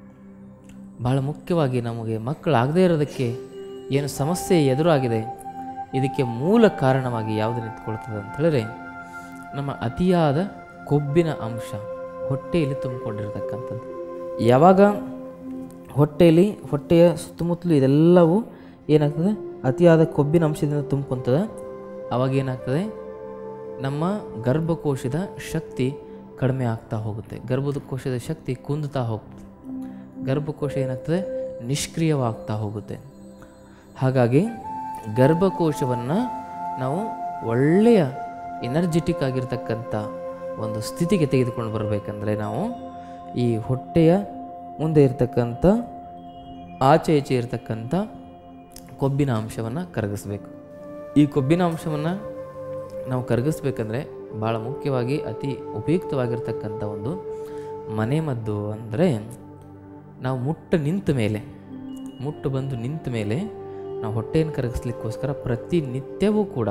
ಭಾಳ ಮುಖ್ಯವಾಗಿ ನಮಗೆ ಮಕ್ಕಳಾಗದೇ ಇರೋದಕ್ಕೆ ಏನು ಸಮಸ್ಯೆ ಎದುರಾಗಿದೆ, ಇದಕ್ಕೆ ಮೂಲ ಕಾರಣವಾಗಿ ಯಾವುದು ನಿಂತ್ಕೊಳ್ತದೆ ಅಂತ ಹೇಳಿದ್ರೆ ನಮ್ಮ ಅತಿಯಾದ ಕೊಬ್ಬಿನ ಅಂಶ ಹೊಟ್ಟೆಯಲ್ಲಿ ತುಂಬಿಕೊಂಡಿರ್ತಕ್ಕಂಥದ್ದು. ಯಾವಾಗ ಹೊಟ್ಟೆಯಲ್ಲಿ ಹೊಟ್ಟೆಯ ಸುತ್ತಮುತ್ತಲು ಇದೆಲ್ಲವೂ ಏನಾಗ್ತದೆ, ಅತಿಯಾದ ಕೊಬ್ಬಿನ ಅಂಶದಿಂದ ತುಂಬ್ಕೊತದೆ. ಆವಾಗ ಏನಾಗ್ತದೆ, ನಮ್ಮ ಗರ್ಭಕೋಶದ ಶಕ್ತಿ ಕಡಿಮೆ ಆಗ್ತಾ ಹೋಗುತ್ತೆ, ಗರ್ಭಕೋಶದ ಶಕ್ತಿ ಕುಂದುತ್ತಾ ಹೋಗ್ತದೆ, ಗರ್ಭಕೋಶ ಏನಾಗ್ತದೆ, ನಿಷ್ಕ್ರಿಯವಾಗ್ತಾ ಹೋಗುತ್ತೆ. ಹಾಗಾಗಿ ಗರ್ಭಕೋಶವನ್ನು ನಾವು ಒಳ್ಳೆಯ ಎನರ್ಜೆಟಿಕ್ ಆಗಿರ್ತಕ್ಕಂಥ ಒಂದು ಸ್ಥಿತಿಗೆ ತೆಗೆದುಕೊಂಡು ಬರಬೇಕಂದ್ರೆ ನಾವು ಈ ಹೊಟ್ಟೆಯ ಮುಂದೆ ಇರ್ತಕ್ಕಂಥ ಆಚೆ ಈಚೆ ಇರ್ತಕ್ಕಂಥ ಕೊಬ್ಬಿನ ಅಂಶವನ್ನು ಕರಗಿಸ್ಬೇಕು. ಈ ಕೊಬ್ಬಿನ ಅಂಶವನ್ನು ನಾವು ಕರಗಿಸ್ಬೇಕಂದ್ರೆ ಭಾಳ ಮುಖ್ಯವಾಗಿ ಅತಿ ಉಪಯುಕ್ತವಾಗಿರ್ತಕ್ಕಂಥ ಒಂದು ಮನೆಮದ್ದು ಅಂದರೆ, ನಾವು ಮುಟ್ಟು ನಿಂತ ಮೇಲೆ ಮುಟ್ಟು ಬಂದು ನಿಂತ ಮೇಲೆ ನಾವು ಹೊಟ್ಟೆಯನ್ನು ಕರಗಿಸ್ಲಿಕ್ಕೋಸ್ಕರ ಪ್ರತಿನಿತ್ಯವೂ ಕೂಡ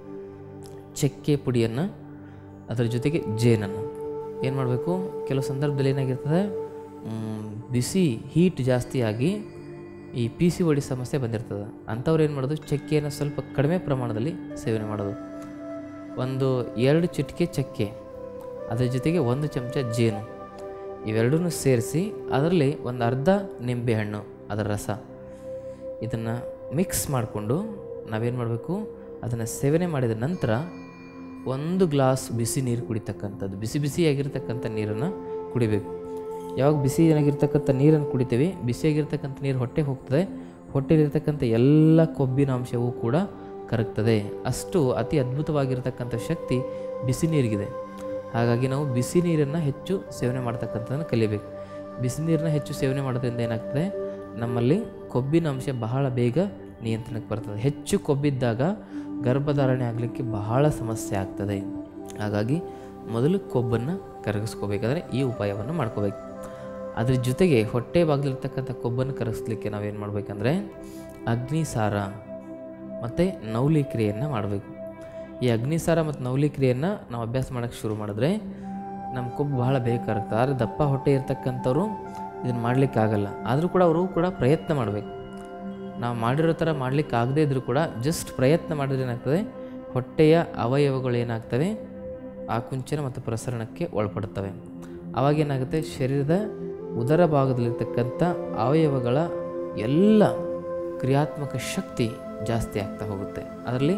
ಚಕ್ಕೆ ಪುಡಿಯನ್ನು, ಅದರ ಜೊತೆಗೆ ಜೇನನ್ನು ಏನು ಮಾಡಬೇಕು, ಕೆಲವು ಸಂದರ್ಭದಲ್ಲಿ ಏನಾಗಿರ್ತದೆ, ಬಿಸಿ ಹೀಟ್ ಜಾಸ್ತಿ ಆಗಿ ಈ ಪಿ ಸಿ ಒಡಿ ಸಮಸ್ಯೆ ಬಂದಿರ್ತದೆ. ಅಂಥವ್ರು ಏನು ಮಾಡೋದು, ಚಕ್ಕೆಯನ್ನು ಸ್ವಲ್ಪ ಕಡಿಮೆ ಪ್ರಮಾಣದಲ್ಲಿ ಸೇವನೆ ಮಾಡೋದು. ಒಂದು ಎರಡು ಚಿಟಿಕೆ ಚಕ್ಕೆ, ಅದರ ಜೊತೆಗೆ ಒಂದು ಚಮಚ ಜೇನು, ಇವೆರಡನ್ನೂ ಸೇರಿಸಿ ಅದರಲ್ಲಿ ಒಂದು ಅರ್ಧ ನಿಂಬೆಹಣ್ಣು ಅದರ ರಸ, ಇದನ್ನು ಮಿಕ್ಸ್ ಮಾಡಿಕೊಂಡು ನಾವೇನು ಮಾಡಬೇಕು, ಅದನ್ನು ಸೇವನೆ ಮಾಡಿದ ನಂತರ ಒಂದು ಗ್ಲಾಸ್ ಬಿಸಿ ನೀರು ಕುಡಿತಕ್ಕಂಥದ್ದು. ಬಿಸಿ ಬಿಸಿಯಾಗಿರ್ತಕ್ಕಂಥ ನೀರನ್ನು ಕುಡಿಬೇಕು. ಯಾವಾಗ ಬಿಸಿಯಾಗಿರ್ತಕ್ಕಂಥ ನೀರನ್ನು ಕುಡಿತೀವಿ, ಬಿಸಿಯಾಗಿರ್ತಕ್ಕಂಥ ನೀರು ಹೊಟ್ಟೆ ಹೋಗ್ತದೆ, ಹೊಟ್ಟೆಲಿರ್ತಕ್ಕಂಥ ಎಲ್ಲ ಕೊಬ್ಬಿನ ಅಂಶವೂ ಕೂಡ ಕರಗ್ತದೆ. ಅಷ್ಟು ಅತಿ ಅದ್ಭುತವಾಗಿರ್ತಕ್ಕಂಥ ಶಕ್ತಿ ಬಿಸಿ ನೀರಿಗಿದೆ. ಹಾಗಾಗಿ ನಾವು ಬಿಸಿ ನೀರನ್ನು ಹೆಚ್ಚು ಸೇವನೆ ಮಾಡ್ತಕ್ಕಂಥದ್ದನ್ನು ಕಲಿಬೇಕು. ಬಿಸಿ ನೀರನ್ನ ಹೆಚ್ಚು ಸೇವನೆ ಮಾಡೋದ್ರಿಂದ ಏನಾಗ್ತದೆ, ನಮ್ಮಲ್ಲಿ ಕೊಬ್ಬಿನ ಅಂಶ ಬಹಳ ಬೇಗ ನಿಯಂತ್ರಣಕ್ಕೆ ಬರ್ತದೆ. ಹೆಚ್ಚು ಕೊಬ್ಬಿದ್ದಾಗ ಗರ್ಭಧಾರಣೆ ಆಗಲಿಕ್ಕೆ ಬಹಳ ಸಮಸ್ಯೆ ಆಗ್ತದೆ. ಹಾಗಾಗಿ ಮೊದಲು ಕೊಬ್ಬನ್ನು ಕರಗಿಸ್ಕೋಬೇಕಾದ್ರೆ ಈ ಉಪಾಯವನ್ನು ಮಾಡ್ಕೋಬೇಕು. ಅದ್ರ ಜೊತೆಗೆ ಹೊಟ್ಟೆ ಬಾಗಿಲಿರ್ತಕ್ಕಂಥ ಕೊಬ್ಬನ್ನು ಕರಗಿಸ್ಲಿಕ್ಕೆ ನಾವೇನು ಮಾಡಬೇಕಂದ್ರೆ ಅಗ್ನಿಸಾರ ಮತ್ತು ನವಲಿ ಕ್ರಿಯೆಯನ್ನು ಮಾಡಬೇಕು. ಈ ಅಗ್ನಿಸಾರ ಮತ್ತು ನವಲಿ ಕ್ರಿಯೆಯನ್ನು ನಾವು ಅಭ್ಯಾಸ ಮಾಡೋಕ್ಕೆ ಶುರು ಮಾಡಿದ್ರೆ ನಮ್ಮ ಕೊಬ್ಬು ಬಹಳ ಬೇಗ ಕರಗ್ತದೆ. ಆದರೆ ದಪ್ಪ ಹೊಟ್ಟೆ ಇರ್ತಕ್ಕಂಥವ್ರು ಇದನ್ನು ಮಾಡಲಿಕ್ಕಾಗಲ್ಲ. ಆದರೂ ಕೂಡ ಅವರು ಕೂಡ ಪ್ರಯತ್ನ ಮಾಡಬೇಕು. ನಾವು ಮಾಡಿರೋ ಥರ ಮಾಡಲಿಕ್ಕೆ ಆಗದೇ ಇದ್ದರೂ ಕೂಡ ಜಸ್ಟ್ ಪ್ರಯತ್ನ ಮಾಡಿದ್ರೆ ಏನಾಗ್ತದೆ, ಹೊಟ್ಟೆಯ ಅವಯವಗಳು ಏನಾಗ್ತವೆ, ಆಕುಂಚನ ಮತ್ತು ಪ್ರಸರಣಕ್ಕೆ ಒಳಪಡ್ತವೆ. ಆವಾಗೇನಾಗುತ್ತೆ, ಶರೀರದ ಉದರ ಭಾಗದಲ್ಲಿರ್ತಕ್ಕಂಥ ಅವಯವಗಳ ಎಲ್ಲ ಕ್ರಿಯಾತ್ಮಕ ಶಕ್ತಿ ಜಾಸ್ತಿ ಆಗ್ತಾ ಹೋಗುತ್ತೆ. ಅದರಲ್ಲಿ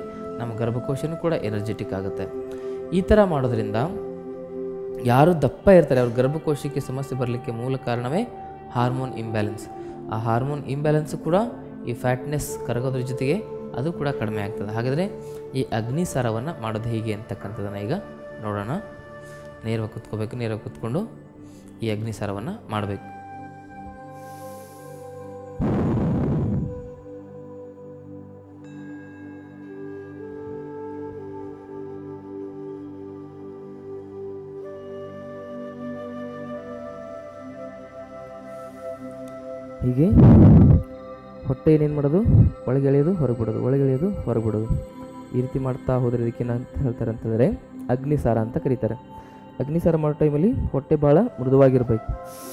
ನಮ್ಮ ಗರ್ಭಕೋಶನೂ ಕೂಡ ಎನರ್ಜೆಟಿಕ್ ಆಗುತ್ತೆ. ಈ ಥರ ಮಾಡೋದ್ರಿಂದ ಯಾರು ದಪ್ಪ ಇರ್ತಾರೆ ಅವ್ರ ಗರ್ಭಕೋಶಕ್ಕೆ ಸಮಸ್ಯೆ ಬರಲಿಕ್ಕೆ ಮೂಲ ಕಾರಣವೇ ಹಾರ್ಮೋನ್ ಇಂಬ್ಯಾಲೆನ್ಸ್. ಆ ಹಾರ್ಮೋನ್ ಇಂಬ್ಯಾಲೆನ್ಸು ಕೂಡ ಈ ಫ್ಯಾಟ್ನೆಸ್ ಕರಗೋದ್ರ ಜೊತೆಗೆ ಅದು ಕೂಡ ಕಡಿಮೆ ಆಗ್ತದೆ. ಹಾಗಾದರೆ ಈ ಅಗ್ನಿಸಾರವನ್ನು ಮಾಡೋದು ಹೇಗೆ ಅಂತಕ್ಕಂಥದ್ದನ್ನು ಈಗ ನೋಡೋಣ. ನೇರವಾಗಿ ಕುತ್ಕೋಬೇಕು. ನೇರವಾಗಿ ಕುತ್ಕೊಂಡು ಈ ಅಗ್ನಿಸಾರವನ್ನು ಮಾಡಬೇಕು. ಹೀಗೆ ಹೊಟ್ಟೆ ಏನೇನು ಮಾಡೋದು, ಒಳಗೆ ಎಳೆಯೋದು ಹೊರಗೆ ಬಿಡೋದು, ಒಳಗೆ ಎಳೆಯೋದು ಹೊರಗೆ ಬಿಡೋದು. ಈ ರೀತಿ ಮಾಡ್ತಾ ಹೋದ್ರೆ ಇದಕ್ಕೆ ಏನಂತ ಹೇಳ್ತಾರೆ ಅಂತಂದರೆ ಅಗ್ನಿಸಾರ ಅಂತ ಕರೀತಾರೆ. ಅಗ್ನಿಸಾರ ಮಾಡೋ ಟೈಮಲ್ಲಿ ಹೊಟ್ಟೆ ಭಾಳ ಮೃದುವಾಗಿರಬೇಕು.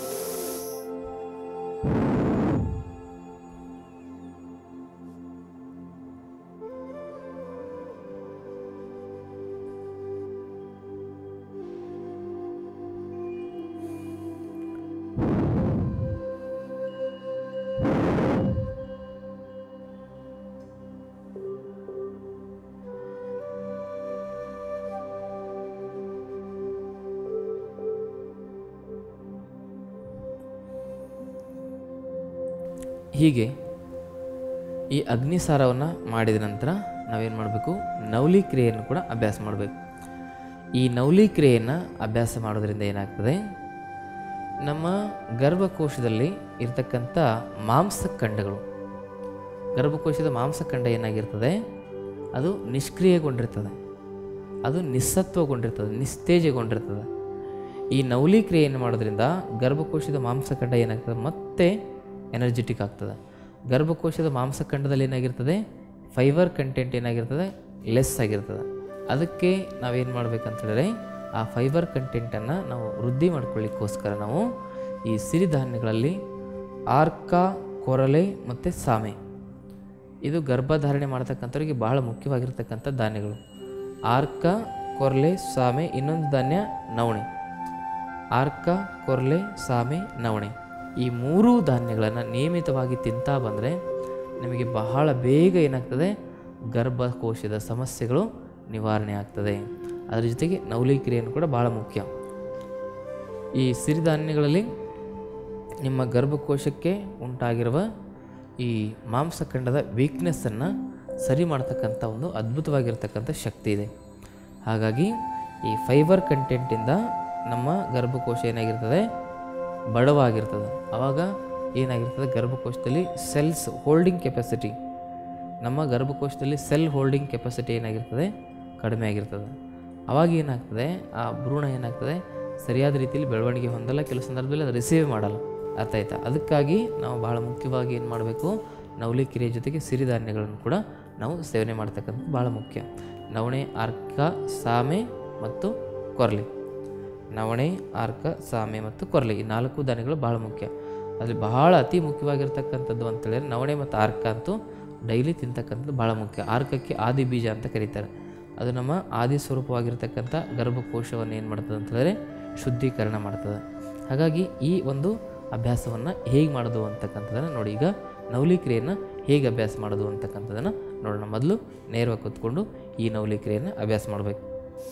ಹೀಗೆ ಈ ಅಗ್ನಿಸಾರವನ್ನು ಮಾಡಿದ ನಂತರ ನಾವೇನು ಮಾಡಬೇಕು, ನವಲಿ ಕ್ರಿಯೆಯನ್ನು ಕೂಡ ಅಭ್ಯಾಸ ಮಾಡಬೇಕು. ಈ ನವಲಿ ಕ್ರಿಯೆಯನ್ನು ಅಭ್ಯಾಸ ಮಾಡೋದ್ರಿಂದ ಏನಾಗ್ತದೆ, ನಮ್ಮ ಗರ್ಭಕೋಶದಲ್ಲಿ ಇರ್ತಕ್ಕಂಥ ಮಾಂಸಖಂಡಗಳು, ಗರ್ಭಕೋಶದ ಮಾಂಸಖಂಡ ಏನಾಗಿರ್ತದೆ ಅದು ನಿಷ್ಕ್ರಿಯಗೊಂಡಿರ್ತದೆ, ಅದು ನಿಸ್ಸತ್ವಗೊಂಡಿರ್ತದೆ, ನಿಸ್ತೇಜಗೊಂಡಿರ್ತದೆ. ಈ ನವಲಿ ಕ್ರಿಯೆಯನ್ನು ಮಾಡೋದ್ರಿಂದ ಗರ್ಭಕೋಶದ ಮಾಂಸಖಂಡ ಏನಾಗ್ತದೆ ಮತ್ತೆ ಎನರ್ಜೆಟಿಕ್ ಆಗ್ತದೆ. ಗರ್ಭಕೋಶದ ಮಾಂಸಖಂಡದಲ್ಲಿ ಏನಾಗಿರ್ತದೆ, ಫೈಬರ್ ಕಂಟೆಂಟ್ ಏನಾಗಿರ್ತದೆ ಲೆಸ್ ಆಗಿರ್ತದೆ. ಅದಕ್ಕೆ ನಾವೇನು ಮಾಡಬೇಕಂತೇಳಿದ್ರೆ ಆ ಫೈಬರ್ ಕಂಟೆಂಟನ್ನು ನಾವು ವೃದ್ಧಿ ಮಾಡ್ಕೊಳ್ಳಿಕ್ಕೋಸ್ಕರ ನಾವು ಈ ಸಿರಿಧಾನ್ಯಗಳಲ್ಲಿ ಆರ್ಕ, ಕೊರಲೆ ಮತ್ತು ಸಾಮೆ, ಇದು ಗರ್ಭಧಾರಣೆ ಮಾಡ್ತಕ್ಕಂಥವ್ರಿಗೆ ಬಹಳ ಮುಖ್ಯವಾಗಿರ್ತಕ್ಕಂಥ ಧಾನ್ಯಗಳು. ಆರ್ಕ, ಕೊರಲೆ, ಸಾಮೆ, ಇನ್ನೊಂದು ಧಾನ್ಯ ನವಣೆ. ಆರ್ಕ, ಕೊರಲೆ, ಸಾಮೆ, ನವಣೆ, ಈ ಮೂರೂ ಧಾನ್ಯಗಳನ್ನು ನಿಯಮಿತವಾಗಿ ತಿಂತಾ ಬಂದರೆ ನಿಮಗೆ ಬಹಳ ಬೇಗ ಏನಾಗ್ತದೆ, ಗರ್ಭಕೋಶದ ಸಮಸ್ಯೆಗಳು ನಿವಾರಣೆ ಆಗ್ತದೆ. ಅದರ ಜೊತೆಗೆ ನವಲಿ ಕ್ರಿಯೆಯನ್ನು ಕೂಡ ಭಾಳ ಮುಖ್ಯ. ಈ ಸಿರಿಧಾನ್ಯಗಳಲ್ಲಿ ನಿಮ್ಮ ಗರ್ಭಕೋಶಕ್ಕೆ ಉಂಟಾಗಿರುವ ಈ ಮಾಂಸಖಂಡದ ವೀಕ್ನೆಸ್ಸನ್ನು ಸರಿ ಮಾಡ್ತಕ್ಕಂಥ ಒಂದು ಅದ್ಭುತವಾಗಿರ್ತಕ್ಕಂಥ ಶಕ್ತಿ ಇದೆ. ಹಾಗಾಗಿ ಈ ಫೈಬರ್ ಕಂಟೆಂಟಿಂದ ನಮ್ಮ ಗರ್ಭಕೋಶ ಏನಾಗಿರ್ತದೆ ಬಡವಾಗಿರ್ತದೆ. ಆವಾಗ ಏನಾಗಿರ್ತದೆ, ಗರ್ಭಕೋಶದಲ್ಲಿ ಸೆಲ್ಸ್ ಹೋಲ್ಡಿಂಗ್ ಕೆಪಾಸಿಟಿ, ನಮ್ಮ ಗರ್ಭಕೋಶದಲ್ಲಿ ಸೆಲ್ ಹೋಲ್ಡಿಂಗ್ ಕೆಪಾಸಿಟಿ ಏನಾಗಿರ್ತದೆ ಕಡಿಮೆ ಆಗಿರ್ತದೆ. ಆವಾಗ ಏನಾಗ್ತದೆ, ಆ ಭ್ರೂಣ ಏನಾಗ್ತದೆ ಸರಿಯಾದ ರೀತಿಯಲ್ಲಿ ಬೆಳವಣಿಗೆ ಹೊಂದಲ್ಲ, ಕೆಲವು ಸಂದರ್ಭದಲ್ಲಿ ಅದು ರಿಸೀವ್ ಮಾಡಲ್ಲ. ಅರ್ಥ ಆಯ್ತಾ? ಅದಕ್ಕಾಗಿ ನಾವು ಭಾಳ ಮುಖ್ಯವಾಗಿ ಏನು ಮಾಡಬೇಕು, ನವಲಿ ಕ್ರಿಯೆ ಜೊತೆಗೆ ಸಿರಿಧಾನ್ಯಗಳನ್ನು ಕೂಡ ನಾವು ಸೇವನೆ ಮಾಡ್ತಕ್ಕಂಥದ್ದು ಭಾಳ ಮುಖ್ಯ. ನವಣೆ, ಆರ್ಕ, ಸಾಮೆ ಮತ್ತು ಕೊರಲೆ. ನವಣೆ, ಆರ್ಕ, ಸಾಮೆ ಮತ್ತು ಕೊರಲೆ, ಈ ನಾಲ್ಕು ಧಾನ್ಯಗಳು ಭಾಳ ಮುಖ್ಯ. ಅಲ್ಲಿ ಬಹಳ ಅತಿ ಮುಖ್ಯವಾಗಿರ್ತಕ್ಕಂಥದ್ದು ಅಂತೇಳಿದ್ರೆ ನವಣೆ ಮತ್ತು ಆರ್ಕ ಅಂತೂ ಡೈಲಿ ತಿಂತಕ್ಕಂಥದ್ದು ಭಾಳ ಮುಖ್ಯ. ಆರ್ಕಕ್ಕೆ ಆದಿ ಬೀಜ ಅಂತ ಕರೀತಾರೆ. ಅದು ನಮ್ಮ ಆದಿ ಸ್ವರೂಪವಾಗಿರ್ತಕ್ಕಂಥ ಗರ್ಭಕೋಶವನ್ನು ಏನು ಮಾಡ್ತದೆ ಅಂತೇಳಿದ್ರೆ ಶುದ್ಧೀಕರಣ ಮಾಡ್ತದೆ. ಹಾಗಾಗಿ ಈ ಒಂದು ಅಭ್ಯಾಸವನ್ನು ಹೇಗೆ ಮಾಡೋದು ಅಂತಕ್ಕಂಥದ್ದನ್ನು ನೋಡಿ. ಈಗ ನವಲಿ ಕ್ರಿಯೆಯನ್ನು ಹೇಗೆ ಅಭ್ಯಾಸ ಮಾಡೋದು ಅಂತಕ್ಕಂಥದ್ದನ್ನು ನೋಡೋಣ. ಮೊದಲು ನೇರವಾಗಿ ಕೂತ್ಕೊಂಡು ಈ ನವಲಿ ಕ್ರಿಯೆಯನ್ನು ಅಭ್ಯಾಸ ಮಾಡಬೇಕು.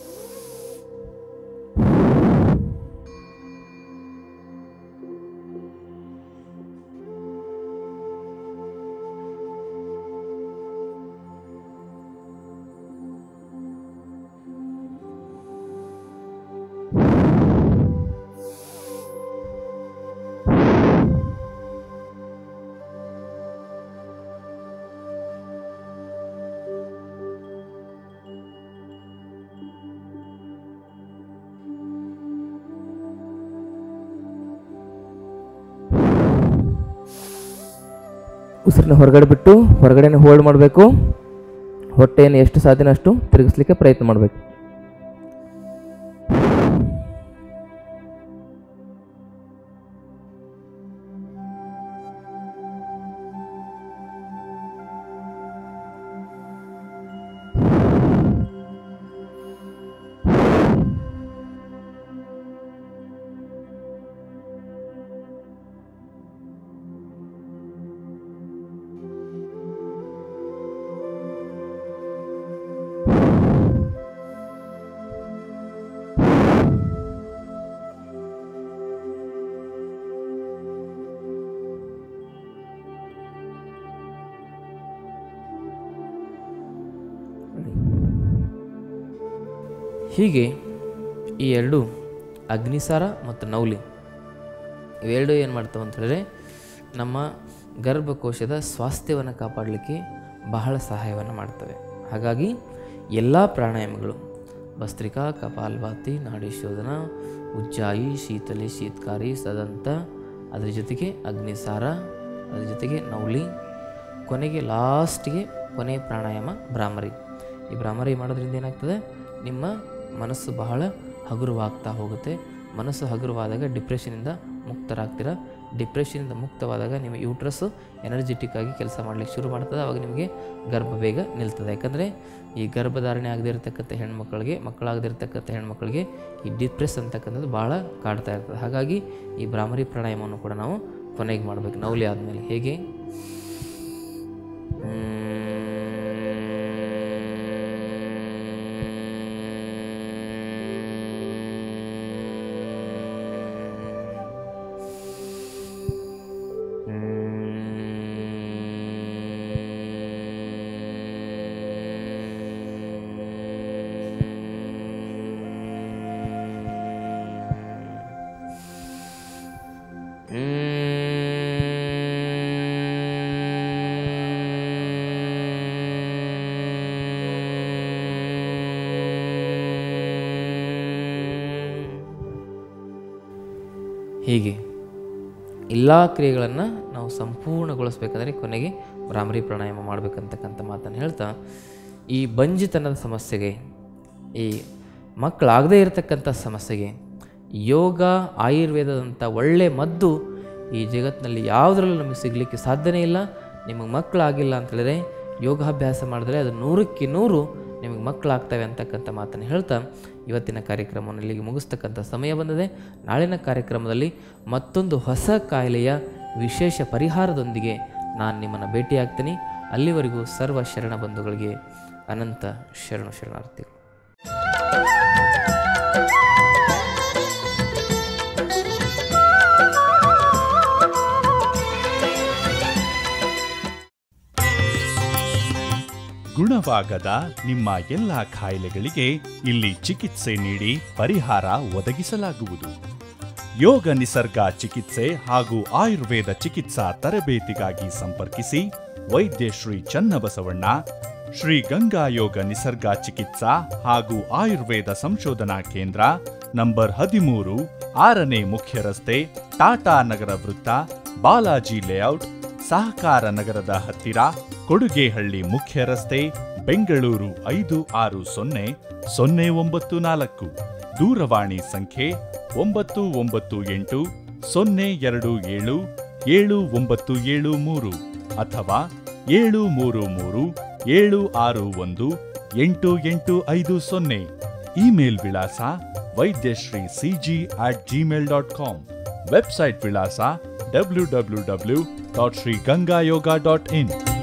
ಉಸಿರನ್ನ ಹೊರಗಡೆ ಬಿಟ್ಟು ಹೊರಗಡೆನೇ ಹೋಲ್ಡ್ ಮಾಡಬೇಕು. ಹೊಟ್ಟೆಯನ್ನು ಎಷ್ಟು ಸಾಧ್ಯನೋ ಅಷ್ಟು ತಿರುಗಿಸ್ಲಿಕ್ಕೆ ಪ್ರಯತ್ನ ಮಾಡಬೇಕು. ಹೀಗೆ ಈ ಎರಡು ಅಗ್ನಿಸಾರ ಮತ್ತು ನವಲಿ ಇವೆರಡು ಏನು ಮಾಡ್ತವೆ ಅಂತ ಹೇಳಿದ್ರೆ ನಮ್ಮ ಗರ್ಭಕೋಶದ ಸ್ವಾಸ್ಥ್ಯವನ್ನು ಕಾಪಾಡಲಿಕ್ಕೆ ಬಹಳ ಸಹಾಯವನ್ನು ಮಾಡ್ತವೆ. ಹಾಗಾಗಿ ಎಲ್ಲ ಪ್ರಾಣಾಯಾಮಗಳು ಭಸ್ತ್ರಿಕಾ, ಕಪಾಲಭಾತಿ, ನಾಡಿ ಶೋಧನ, ಉಜ್ಜಾಯಿ, ಶೀತಲಿ, ಶೀತಕಾರಿ, ಸದಂತ, ಅದರ ಜೊತೆಗೆ ಅಗ್ನಿಸಾರ, ಅದರ ಜೊತೆಗೆ ನವಲಿ, ಕೊನೆಗೆ ಲಾಸ್ಟಿಗೆ ಕೊನೆಯ ಪ್ರಾಣಾಯಾಮ ಭ್ರಾಮರಿ. ಈ ಭ್ರಾಮರಿ ಮಾಡೋದ್ರಿಂದ ಏನಾಗ್ತದೆ, ನಿಮ್ಮ ಮನಸ್ಸು ಬಹಳ ಹಗುರವಾಗ್ತಾ ಹೋಗುತ್ತೆ. ಮನಸ್ಸು ಹಗುರವಾದಾಗ ಡಿಪ್ರೆಷನಿಂದ ಮುಕ್ತರಾಗ್ತೀರ. ಡಿಪ್ರೆಷನಿಂದ ಮುಕ್ತವಾದಾಗ ನಿಮ್ಮ ಯೂಟ್ರಸ್ಸು ಎನರ್ಜೆಟಿಕ್ ಆಗಿ ಕೆಲಸ ಮಾಡಲಿಕ್ಕೆ ಶುರು ಮಾಡ್ತದೆ. ಆವಾಗ ನಿಮಗೆ ಗರ್ಭ ಬೇಗ ನಿಲ್ತದೆ. ಯಾಕಂದರೆ ಈ ಗರ್ಭಧಾರಣೆ ಆಗದೇ ಇರತಕ್ಕಂಥ ಹೆಣ್ಮಕ್ಳಿಗೆ, ಮಕ್ಕಳಾಗದಿರ್ತಕ್ಕಂಥ ಹೆಣ್ಮಕ್ಳಿಗೆ ಈ ಡಿಪ್ರೆಸ್ ಅಂತಕ್ಕಂಥದ್ದು ಭಾಳ ಕಾಡ್ತಾ ಇರ್ತದೆ. ಹಾಗಾಗಿ ಈ ಭ್ರಾಮರಿ ಪ್ರಾಣಾಯಾಮವನ್ನು ಕೂಡ ನಾವು ಕೊನೆಗೆ ಮಾಡಬೇಕು ನವಲಿ ಆದಮೇಲೆ. ಹೇಗೆ? ಹೀಗೆ ಎಲ್ಲ ಕ್ರಿಯೆಗಳನ್ನು ನಾವು ಸಂಪೂರ್ಣಗೊಳಿಸ್ಬೇಕಂದ್ರೆ ಕೊನೆಗೆ ಭ್ರಾಮರಿ ಪ್ರಾಣಾಯಾಮ ಮಾಡಬೇಕಂತಕ್ಕಂಥ ಮಾತನ್ನು ಹೇಳ್ತಾ, ಈ ಬಂಜಿತನದ ಸಮಸ್ಯೆಗೆ, ಈ ಮಕ್ಕಳಾಗದೇ ಇರತಕ್ಕಂಥ ಸಮಸ್ಯೆಗೆ ಯೋಗ, ಆಯುರ್ವೇದದಂಥ ಒಳ್ಳೆಯ ಮದ್ದು ಈ ಜಗತ್ತಿನಲ್ಲಿ ಯಾವುದರಲ್ಲೂ ನಮಗೆ ಸಿಗಲಿಕ್ಕೆ ಸಾಧ್ಯನೇ ಇಲ್ಲ. ನಿಮಗೆ ಮಕ್ಕಳಾಗಿಲ್ಲ ಅಂತೇಳಿದ್ರೆ ಯೋಗಾಭ್ಯಾಸ ಮಾಡಿದ್ರೆ ಅದು ನೂರಕ್ಕೆ ನೂರು ನಿಮಗೆ ಮಕ್ಕಳಾಗ್ತವೆ ಅಂತಕ್ಕಂಥ ಮಾತನ್ನು ಹೇಳ್ತಾ ಇವತ್ತಿನ ಕಾರ್ಯಕ್ರಮವನ್ನು ಇಲ್ಲಿಗೆ ಮುಗಿಸ್ತಕ್ಕಂಥ ಸಮಯ ಬಂದಿದೆ. ನಾಳಿನ ಕಾರ್ಯಕ್ರಮದಲ್ಲಿ ಮತ್ತೊಂದು ಹೊಸ ಕಾಯಿಲೆಯ ವಿಶೇಷ ಪರಿಹಾರದೊಂದಿಗೆ ನಾನು ನಿಮ್ಮನ್ನು ಭೇಟಿಯಾಗ್ತೀನಿ. ಅಲ್ಲಿವರೆಗೂ ಸರ್ವ ಶರಣ ಬಂಧುಗಳಿಗೆ ಅನಂತ ಶರಣು ಶರಣಾರ್ಥಿಗಳು. ಗುಣವಾಗದ ನಿಮ್ಮ ಎಲ್ಲ ಕಾಯಿಲೆಗಳಿಗೆ ಇಲ್ಲಿ ಚಿಕಿತ್ಸೆ ನೀಡಿ ಪರಿಹಾರ ಒದಗಿಸಲಾಗುವುದು. ಯೋಗ ನಿಸರ್ಗ ಚಿಕಿತ್ಸೆ ಹಾಗೂ ಆಯುರ್ವೇದ ಚಿಕಿತ್ಸಾ ತರಬೇತಿಗಾಗಿ ಸಂಪರ್ಕಿಸಿ ವೈದ್ಯ ಶ್ರೀ ಚನ್ನಬಸವಣ್ಣ, ಶ್ರೀ ಗಂಗಾ ಯೋಗ ನಿಸರ್ಗ ಚಿಕಿತ್ಸಾ ಹಾಗೂ ಆಯುರ್ವೇದ ಸಂಶೋಧನಾ ಕೇಂದ್ರ, ನಂಬರ್ ಹದಿಮೂರು, ಆರನೇ ಮುಖ್ಯ ರಸ್ತೆ, ಟಾಟಾ ನಗರ ವೃತ್ತ, ಬಾಲಾಜಿ ಲೇಔಟ್, ಸಹಕಾರ ನಗರದ ಹತ್ತಿರ, ಕೊಡುಗೆಹಳ್ಳಿ ಮುಖ್ಯ ರಸ್ತೆ, ಬೆಂಗಳೂರು ಐದು ಆರು ಸೊನ್ನೆ ಸೊನ್ನೆ ಒಂಬತ್ತು ನಾಲ್ಕು. ದೂರವಾಣಿ ಸಂಖ್ಯೆ ಒಂಬತ್ತು ಒಂಬತ್ತು ಎಂಟು ಸೊನ್ನೆ ಎರಡು ಏಳು ಏಳು ಒಂಬತ್ತು ಏಳು ಮೂರು ಅಥವಾ ಏಳು ಮೂರು ಮೂರು ಏಳು ಆರು ಒಂದು ಎಂಟು ಎಂಟು ಐದು ಸೊನ್ನೆ. ಇಮೇಲ್ ವಿಳಾಸ Vaidyashree CG at Gmail dot com. Website ವಿಳಾಸ W W W dot Shri Ganga yoga dot ಇನ್.